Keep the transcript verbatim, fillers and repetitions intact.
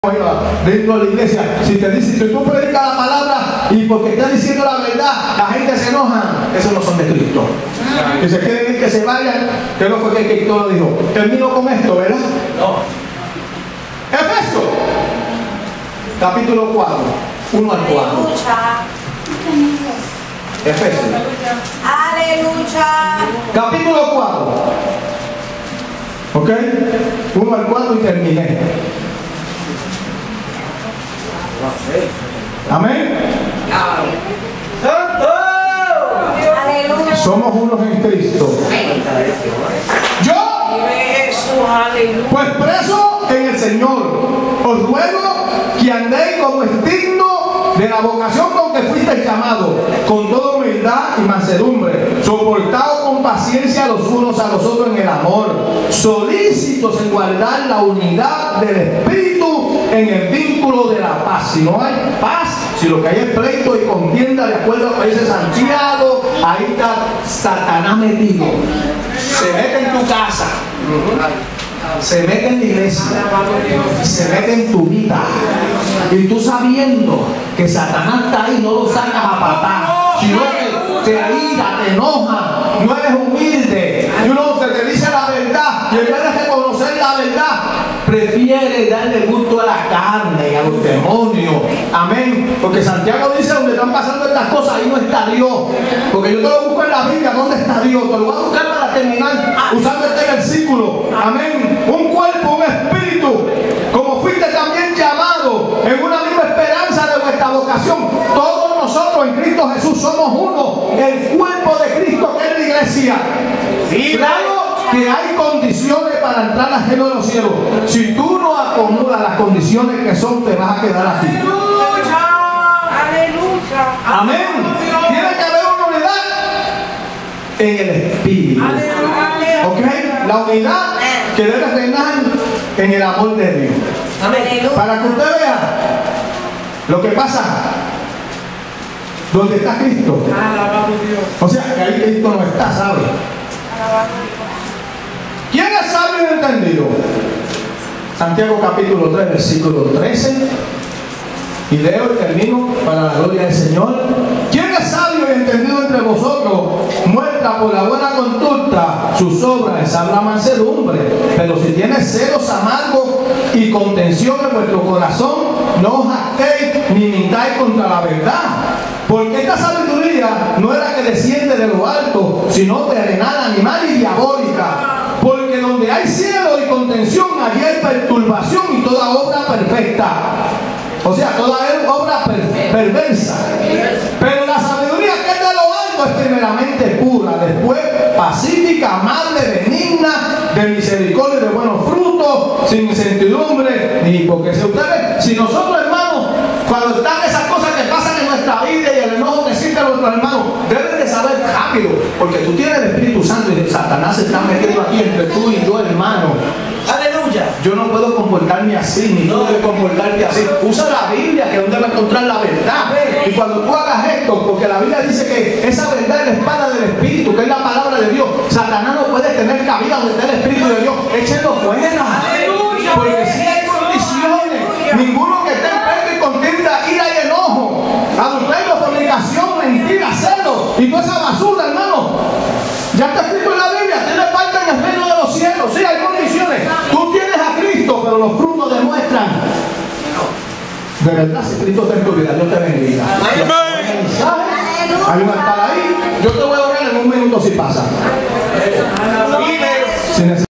dentro de la iglesia, si te dicen que tú predicas la palabra y porque estás diciendo la verdad, la gente se enoja, esos no son de Cristo. Y se quieren ir que se vayan, que no fue que Cristo lo dijo. Termino con esto, ¿verdad? No. Efesios, capítulo cuatro, uno al cuatro. Efesios. Aleluya. Capítulo cuatro. ¿Ok? uno al cuatro y terminé. Amén. Aleluya. Somos unos en Cristo. Yo, pues preso en el Señor, os ruego que andéis como es digno de la vocación con que fuisteis llamados, con toda humildad y mansedumbre, soportados con paciencia los unos a los otros en el amor, solícitos en guardar la unidad del Espíritu en el vínculo de la paz. Si no hay paz, si lo que hay es pleito y contienda, de acuerdo a lo que dice Santiago, ahí está Satanás metido. Se mete en tu casa, se mete en la iglesia, se mete en tu vida, y tú sabiendo que Satanás está ahí, no lo sacas a patar, sino que te ira, te enoja, no eres humilde, y uno se te dice la verdad, y en vez de reconocer la verdad, prefiere darle gusto a la carne y a los demonios. Amén. Porque Santiago dice: donde están pasando estas cosas, ahí no está Dios. Porque yo te lo busco en la Biblia, ¿dónde está Dios? Te lo voy a buscar para terminar usando este versículo. Amén. Un cuerpo, un espíritu, como fuiste también llamado en una misma esperanza de vuestra vocación. Todos nosotros en Cristo Jesús somos uno, el cuerpo de Cristo, que es la iglesia. Claro que hay condiciones para entrar al reino de los cielos. Si tú no acomodas las condiciones que son, te vas a quedar aquí. Aleluya. Aleluya. Amén. Tiene que haber una unidad en el espíritu. ¿Ok? La unidad que debe reinar en el amor de Dios. Amén. Para que usted vea lo que pasa donde está Cristo. O sea, que ahí Cristo no está, ¿sabe? ¿Quién es sabio y entendido? Santiago capítulo tres, versículo trece. Y leo y termino para la gloria del Señor. ¿Quién es sabio y entendido entre vosotros? Muestra por la buena conducta sus obras en sabia mansedumbre. Pero si tienes celos amargos y contención en vuestro corazón, no os jactéis ni mintáis contra la verdad. Porque esta sabiduría no es la que desciende de lo alto, sino terrenal, animal y diabólica. Porque donde hay cielo y contención, allí hay perturbación y toda obra perfecta. O sea, toda obra per perversa. Pero la sabiduría que es de lo alto es primeramente pura, después pacífica, amable, benigna, de misericordia y de buenos frutos, sin incertidumbre ni hipocresía. Ustedes, si nosotros, hermanos, cuando están esas cosas que pasan en nuestra vida y el enojo que sienten nuestros hermanos, deben de saber rápido, porque tú tienes el Espíritu Santo y Satanás se está metiendo aquí entre tú y yo, hermano. Aleluya. Yo no puedo comportarme así, ni tú debes comportarte así. Usa la Biblia, que es donde va a encontrar la verdad. Y cuando tú hagas esto, porque la Biblia dice que esa verdad es la espada del Espíritu, que es la palabra de Dios. Satanás no puede tener cabida donde está el Espíritu de Dios. Échenlo fuera. Aleluya. Porque si hay condiciones, ninguno que esté en pleito y contienda, ira y enojo, adulterio, fornicación, mentira, celo y toda esa basura, hermano. Ya está escrito en la Biblia, tiene parte en el reino de los cielos. Sí, hay condiciones. Tú tienes a Cristo, pero los frutos demuestran. De verdad, si Cristo está en tu vida, Dios te bendiga. Hay un altar ahí. Yo te voy a orar en un minuto si pasa.